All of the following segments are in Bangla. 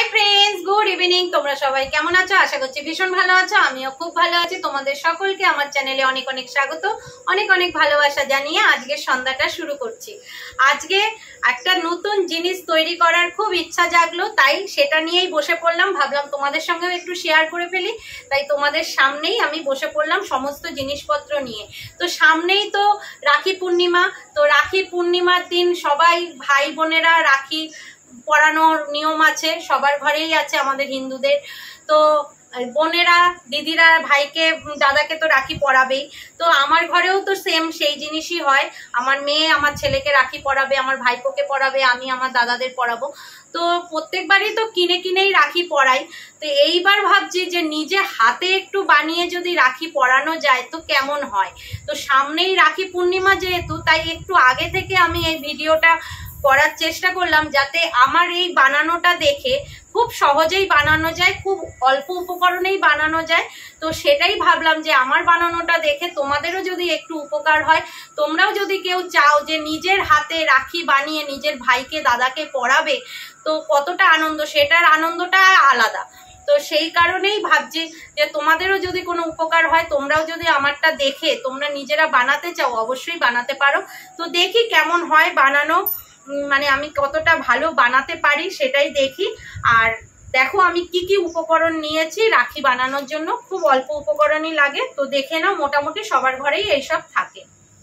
हाई फ्रेंड्स गुड इवनिंग তোমরা সবাই কেমন আছো আশা করছি ভীষণ ভালো আছো আমিও খুব ভালো আছি তোমাদের সকলকে আমার চ্যানেলে অনেক অনেক স্বাগত অনেক অনেক ভালোবাসা জানিয়ে আজকে সন্ধ্যাটা শুরু করছি আজকে একটা নতুন জিনিস তৈরি করার খুব ইচ্ছা জাগলো তাই সেটা নিয়েই বসে পড়লাম ভাবলাম তোমাদের সঙ্গেও একটু শেয়ার করে ফেলি তাই তোমাদের সামনেই আমি বসে পড়লাম সমস্ত জিনিসপত্র নিয়ে তো সামনেই তো রাখি পূর্ণিমা তো রাখি পূর্ণিমার দিন সবাই ভাই বোনেরা রাখি পরানোর নিয়ম আছে সবার ঘরেই আছে আমাদের হিন্দুদের তো বোনেরা দিদিরা ভাইকে দাদাকে তো রাখি পরাবেই তো আমার ঘরেও তো সেম সেই জিনিসই হয় আমার মেয়ে আমার ছেলেকে রাখি পরাবে আমার ভাইপোকে পরাবে আমি আমার দাদাদের পরাবো তো প্রত্যেকবারই তো কিনে কিনেই রাখি পরাই তো এইবার ভাবছি যে নিজে হাতে একটু বানিয়ে যদি রাখি পরানো যায় তো কেমন হয় তো সামনেই রাখি পূর্ণিমা যেহেতু তাই একটু আগে থেকে আমি এই ভিডিওটা করার চেষ্টা করলাম যাতে আমার এই বানানোটা দেখে খুব সহজেই বানানো যায় খুব অল্প উপকরণেই বানানো যায় তো সেটাই ভাবলাম যে আমার বানানোটা দেখে তোমাদেরও যদি একটু উপকার হয় তোমরাও যদি কেউ চাও যে নিজের হাতে রাখি বানিয়ে নিজের ভাইকে দাদাকে পরাবে তো কতটা আনন্দ সেটার আনন্দটা আলাদা তো সেই কারণেই ভাবছি যে তোমাদেরও যদি কোনো উপকার হয় তোমরাও যদি আমারটা দেখে তোমরা নিজেরা বানাতে চাও অবশ্যই বানাতে পারো তো দেখি কেমন হয় বানানো মানে আমি কতটা ভালো বানাতে পারি সেটাই দেখি আর দেখো আমি কি কি উপকরণ নিয়েছি রাখি বানানোর জন্য খুব অল্প উপকরণই লাগে তো দেখে নাও মোটামুটি সবার ঘরেই এইসব থাকে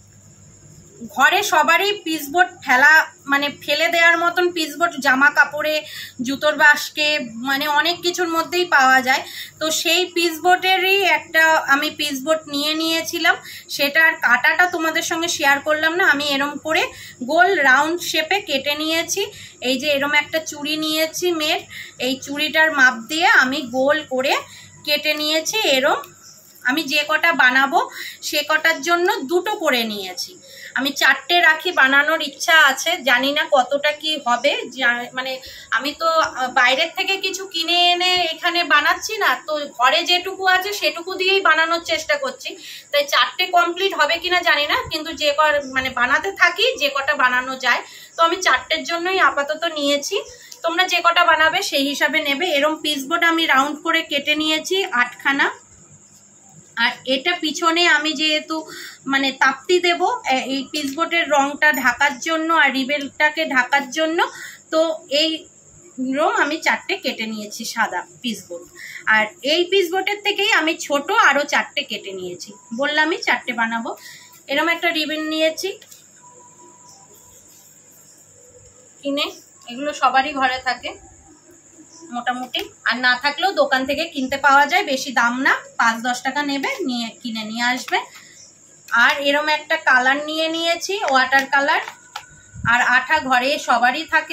ঘরে সবারই পিসবোর্ড ফেলে দেওয়ার মতন পিসবোর্ড জামা কাপড়ে জুতোর বাস্কে মানে অনেক কিছুর মধ্যেই পাওয়া যায় তো সেই পিসবোর্ডেরই একটা আমি পিসবোর্ড নিয়েছিলাম সেটার কাটাটা তোমাদের সঙ্গে শেয়ার করলাম না আমি এরম করে গোল রাউন্ড শেপে কেটে নিয়েছি এই যে এরম একটা চুড়ি নিয়েছি মেয়ের এই চুড়িটার মাপ দিয়ে আমি গোল করে কেটে নিয়েছি এরম আমি যে কটা বানাবো সে কটার জন্য দুটো করে নিয়েছি আমি 4টে রাখি বানানোর ইচ্ছা আছে জানি না কতটা কি হবে মানে আমি তো বাইরের থেকে কিছু কিনে এনে এখানে বানাচ্ছি না তো ঘরে যেটুকু আছে সেটুকু দিয়েই বানানোর চেষ্টা করছি তাই 4টে কমপ্লিট হবে কিনা জানি না কিন্তু যে মানে বানাতে থাকি যে কটা বানানো যায় তো আমি 4টের জন্যই আপাতত নিয়েছি তোমরা যে কটা বানাবে সেই হিসাবে নেবে এরম পিসবোর্ড আমি রাউন্ড করে কেটে নিয়েছি 8খানা আর এটা পিছনে আমি যেহেতু মানে তাপ্তি দেব এই পিসবোর্ডের রংটা ঢাকার জন্য আর রিবেলটাকে ঢাকার জন্য তো এই রং আমি 4টে কেটে নিয়েছি সাদা পিসবোর্ড আর এই পিসবোর্ডের থেকেই আমি ছোট আরো 4টে কেটে নিয়েছি বললামই 4টে বানাবো এরকম একটা রিবেল নিয়েছি কিনে এগুলো সবারই ঘরে থাকে মোটামুটি আর না থাকলেও দোকান থেকে কিনতে পাওয়া যায় বেশি দাম না 5-10 টাকা নেবে কিনে নিয়ে আসবে আর এরম একটা কালার নিয়েছি ওয়াটার কালার আর আঠা ঘরে সবারই থাকে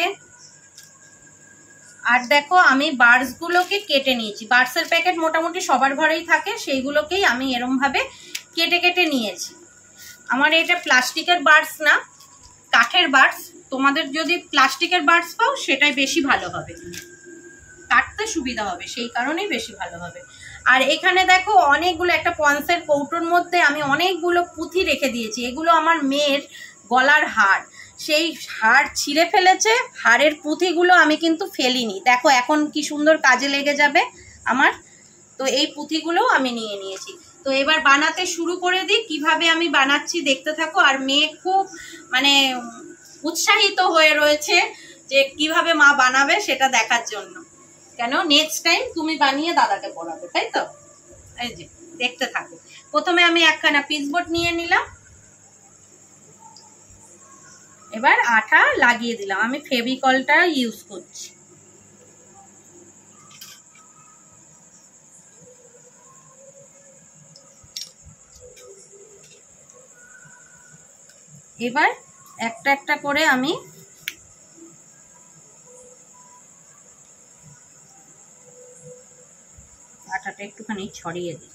আর দেখো আমি বার্ডস গুলোকে কেটে নিয়েছি বার্ডসের প্যাকেট মোটামুটি সবার ঘরেই থাকে সেইগুলোকেই আমি এরম ভাবে কেটে কেটে নিয়েছি আমার এটা প্লাস্টিকের বার্ডস না কাঠের বার্ডস তোমাদের যদি প্লাস্টিকের বার্ডস পাও সেটাই বেশি ভালো হবে কাটতে সুবিধা হবে সেই কারণেই বেশি ভালো হবে আর এখানে দেখো অনেকগুলো একটা পন্সের কৌটোর মধ্যে আমি অনেকগুলো পুঁথি রেখে দিয়েছি এগুলো আমার মেয়ের গলার হার সেই হার ছিঁড়ে ফেলেছে হারের পুঁথিগুলো আমি কিন্তু ফেলিনি দেখো এখন কি সুন্দর কাজে লেগে যাবে আমার তো এই পুঁথিগুলো আমি নিয়ে নিয়েছি তো এবার বানাতে শুরু করে দিই কিভাবে আমি বানাচ্ছি দেখতে থাকো আর মেয়ে খুব মানে উৎসাহিত হয়ে রয়েছে যে কিভাবে মা বানাবে সেটা দেখার জন্য কেন নেক্সট টাইম তুমি বানিয়ে দাদাকে পড়াবে তাই তো এই যে দেখতে থাকো প্রথমে আমি একখানা পিসবোর্ড নিয়ে নিলাম এবার আঠা লাগিয়ে দিলাম আমি ফেভিকলটা ইউজ করছি এবার একটা একটা করে আমি আটাটা একটুখানি ছড়িয়ে দিই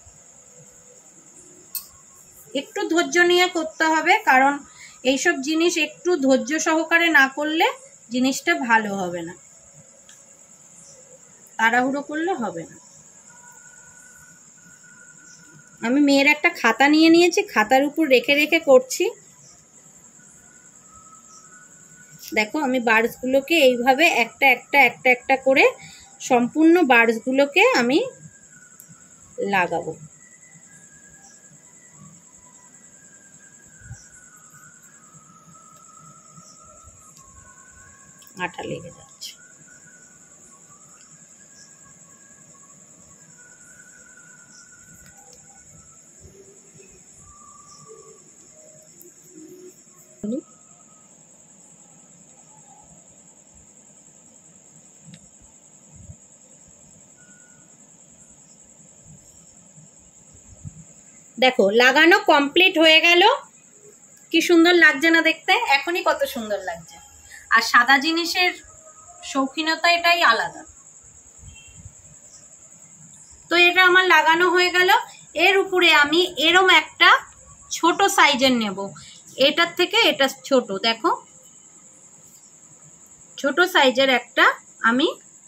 একটু ধৈর্য নিয়ে করতে হবে কারণ এইসব জিনিস একটু ধৈর্য সহকারে না করলে জিনিসটা ভালো হবে না তাড়াহুড়ো করলে হবে না আমি মেয়ের একটা খাতা নিয়ে নিয়েছি খাতার উপর রেখে রেখে করছি দেখো আমি বার্ডসগুলোকে এইভাবে একটা একটা করে সম্পূর্ণ বার্সগুলোকে আমি লাগাবো। আঠা লেগে যাচ্ছে। দেখো লাগানো কমপ্লিট হয়ে গেল। কি সুন্দর লাগছে না দেখতে? এখনই কত সুন্দর লাগছে। আর সাদা জিনিসের শৌখিনতা এটাই আলাদা। তো এটা আমার লাগানো হয়ে গেল। এর উপরে আমি এরম একটা ছোট সাইজের নেব। এটার থেকে এটা ছোট, দেখো ছোট সাইজের একটা আমি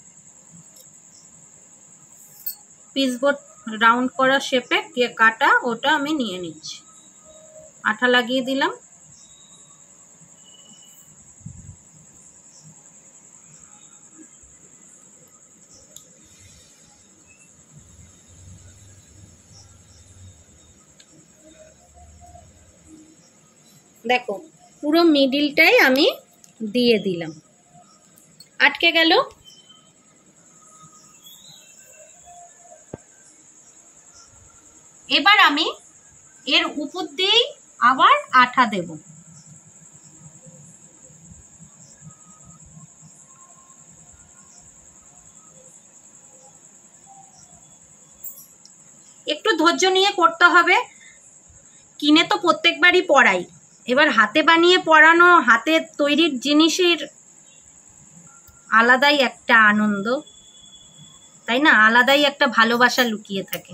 পিসবোর্ড রাউন্ড করা শেপে কাটা, ওটা আমি নিয়ে নিচ্ছি। আঠা লাগিয়ে দিলাম। দেখো পুরো মিডিলটাই আমি দিয়ে দিলাম। আটকে গেল। এবার আমি এর উপর দিয়েই আবার আঠা দেব। একটু ধৈর্য নিয়ে করতে হবে। কিনে তো প্রত্যেকবারই পরাই, এবার হাতে বানিয়ে পরানো, হাতের তৈরির জিনিসের আলাদাই একটা আনন্দ, তাই না? আলাদাই একটা ভালোবাসা লুকিয়ে থাকে।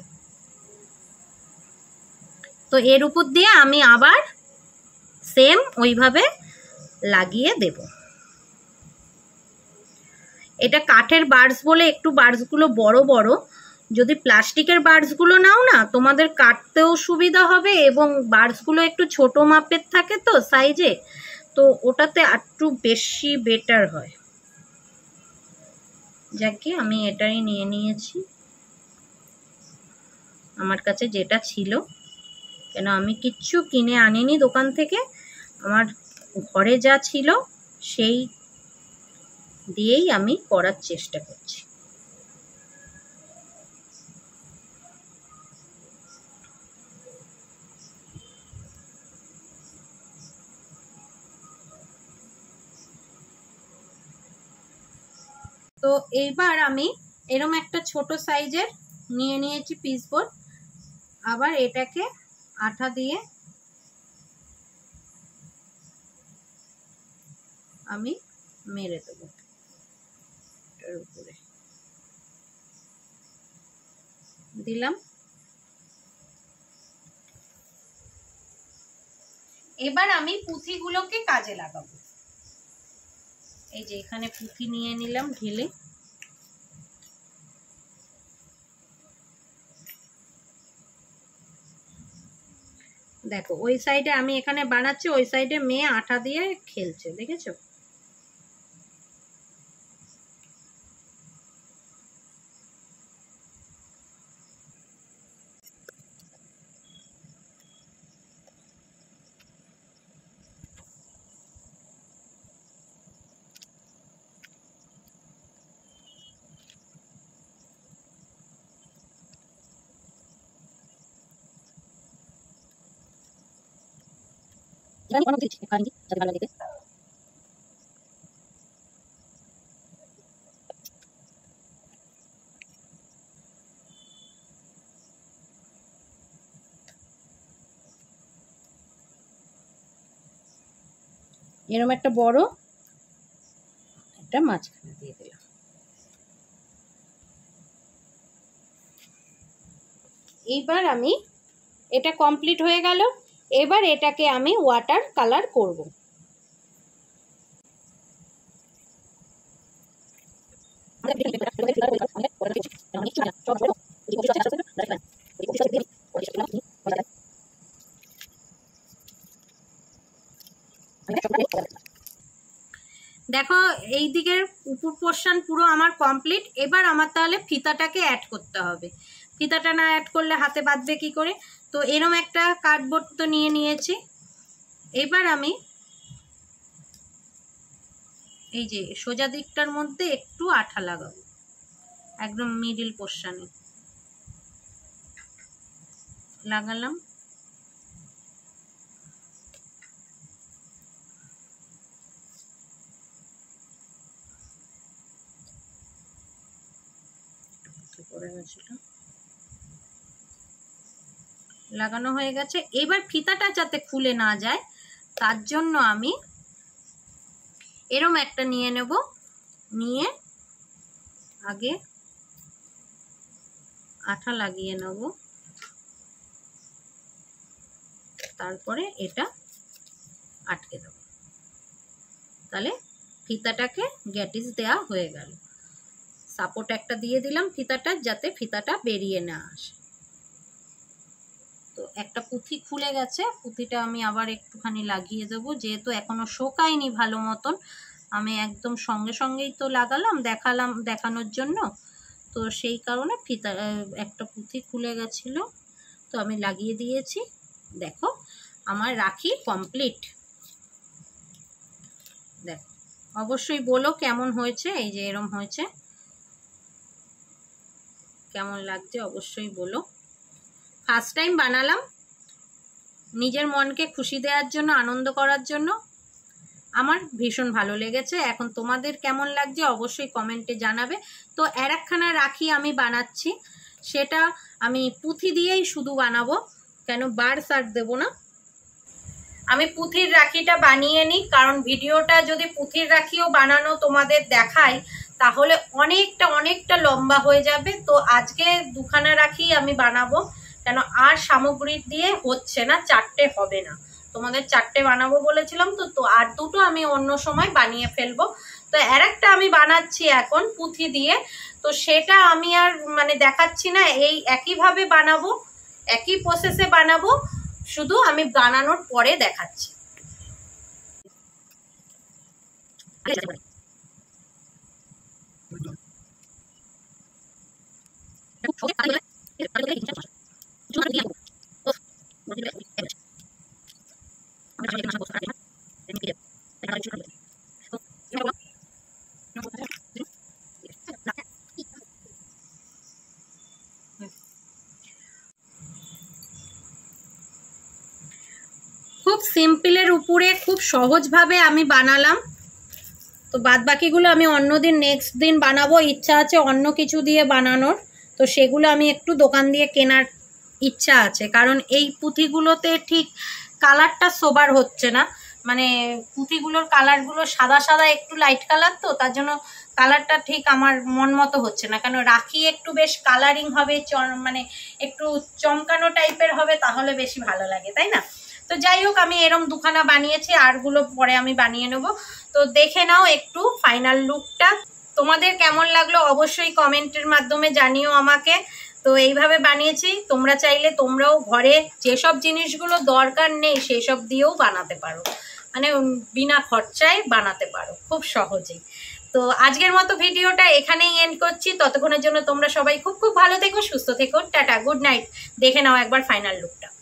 তো এর উপর দিয়ে আমি আবার সেম ওইভাবে লাগিয়ে দেব। এটা কাঠের বার্স বলে একটু বার্সগুলো বড় বড়। যদি প্লাস্টিকের বার্সগুলো নাও না, তোমাদের কাটতেও সুবিধা হবে এবং বার্সগুলো একটু ছোট মাপের থাকে তো সাইজে, তো ওটাতে একটু বেশি বেটার হয়। যাকে আমি এটাই নিয়ে নিয়েছি, আমার কাছে যেটা ছিল। কেন আমি কিচ্ছু কিনে আনিনি দোকান থেকে, আমার ঘরে যা ছিল সেই দিয়েই আমি করার চেষ্টা করছি। তো এইবার আমি এরকম একটা ছোট সাইজের নিয়ে নিয়েছি পিসবোর্ড। আবার এটাকে আঠা দিয়ে আমি মেরে দেবো এটার উপরে। দিলাম। এবার আমি পুঁথিগুলোকে কাজে লাগাবো। এই যে এখানে পুঁথি নিয়ে নিলাম ঢেলে। দেখো ওই সাইডে আমি এখানে বানাচ্ছি, ওই সাইডে মেয়ে আঠা দিয়ে খেলছে, দেখেছো? এরকম একটা বড় একটা মাঝখানে দিয়ে দিলাম। এইবার আমি এটা কমপ্লিট হয়ে গেল। এবার এটাকে আমি ওয়াটার কালার করব। দেখো এই দিকের উপর পোর্শন পুরো আমার কমপ্লিট। এবার আমার তাহলে ফিতাটাকে অ্যাড করতে হবে। ফিতাটা না অ্যাড করলে হাতে বাঁধবে কি করে? তো এরম একটা কার্ডবোর্ড তো নিয়ে নিয়েছি। এবার আমি এই যে সোজা দিকটার মধ্যে একটু আঠা লাগাবো, একদম মিডল পোর্শনে লাগালাম। লাগানো হয়ে গেছে। এবার ফিতাটা যাতে খুলে না যায় তার জন্য আমি এরম একটা নিয়ে নেব, নিয়ে আগে আঠা লাগিয়ে নেব, তারপরে এটা আটকে দেব। তাহলে ফিতাটাকে গ্যাটিস দেয়া হয়ে গেল। সাপোর্ট একটা দিয়ে দিলাম ফিতাটা, যাতে ফিতাটা বেরিয়ে না আসে। তো একটা পুঁথি খুলে গেছে, পুঁথিটা আমি আবার একটুখানি লাগিয়ে দেব, যেহেতু এখনো শোকায়নি ভালো মতন। আমি একদম সঙ্গে সঙ্গেই তো লাগালাম, দেখানোর জন্য। তো সেই কারণে ফিতা একটা পুঁথি খুলে গেছিল, তো আমি লাগিয়ে দিয়েছি। দেখো আমার রাখি কমপ্লিট। দেখো, অবশ্যই বলো কেমন হয়েছে। এই যে এরম হয়েছে, কেমন লাগছে অবশ্যই বলো। ফার্স্ট টাইম বানালাম, নিজের মনকে খুশি দেওয়ার জন্য, আনন্দ করার জন্য। আমার ভীষণ ভালো লেগেছে। এখন তোমাদের কেমন লাগছে অবশ্যই কমেন্টে জানাবে। তো আর একখানা রাখি আমি বানাচ্ছি, সেটা আমি পুঁথি দিয়েই শুধু বানাবো, কেন বার সার দেবো না। আমি পুঁথির রাখিটা বানিয়ে নিই, কারণ ভিডিওটা যদি পুঁথির রাখিও বানানো তোমাদের দেখাই তাহলে অনেকটা লম্বা হয়ে যাবে। তো আজকে দুখানা রাখি আমি বানাবো, কেন আর সামগ্রী দিয়ে হচ্ছে না, 4টে হবে না। তোমাদের 4টে বানাবো বলেছিলাম, তো আর দুটো আমি অন্য সময় বানিয়ে ফেলবো। তো আর একটা আমি বানাচ্ছি এখন পুঁথি দিয়ে, তো সেটা আমি আর মানে দেখাচ্ছি না। এই একইভাবে বানাবো, একই প্রসেসে বানাবো, শুধু আমি বানানোর পরে দেখাচ্ছি। খুব সিম্পলের উপরে খুব সহজভাবে আমি বানালাম। তো বাদ বাকিগুলো আমি অন্যদিন নেক্সট দিন বানাবো, ইচ্ছা আছে অন্য কিছু দিয়ে বানানোর। তো সেগুলো আমি একটু দোকান দিয়ে কেনার ইচ্ছা আছে, কারণ এই পুঁথিগুলোতে ঠিক কালারটা সোবার হচ্ছে না। মানে পুঁথিগুলোর কালারগুলো সাদা সাদা, একটু লাইট কালার, তো তার জন্য কালারটা ঠিক আমার মন মতো হচ্ছে না। কেন রাখি একটু বেশ কালারিং হবে, মানে একটু চমকানো টাইপের হবে, তাহলে বেশি ভালো লাগে, তাই না? তো যাই হোক, আমি এরম দুখানা বানিয়েছি, আরগুলো পরে আমি বানিয়ে নেব। তো দেখে নাও একটু ফাইনাল লুকটা। তোমাদের কেমন লাগলো অবশ্যই কমেন্টের মাধ্যমে জানিও আমাকে। তো এইভাবে বানিয়েছি, তোমরা চাইলে তোমরাও ঘরে যেসব জিনিসগুলো দরকার নেই সেসব দিয়েও বানাতে পারো, মানে বিনা খরচায় বানাতে পারো খুব সহজেই। তো আজকের মতো ভিডিওটা এখানেই এন্ড করছি। ততক্ষণের জন্য তোমরা সবাই খুব ভালো থেকো, সুস্থ থেকো। Tata, good night. দেখে নাও একবার ফাইনাল লুকটা।